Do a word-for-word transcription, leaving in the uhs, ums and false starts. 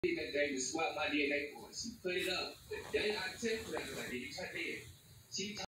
that day to swap my D N A for it. She put it up. The day I tested her, I did you type in? She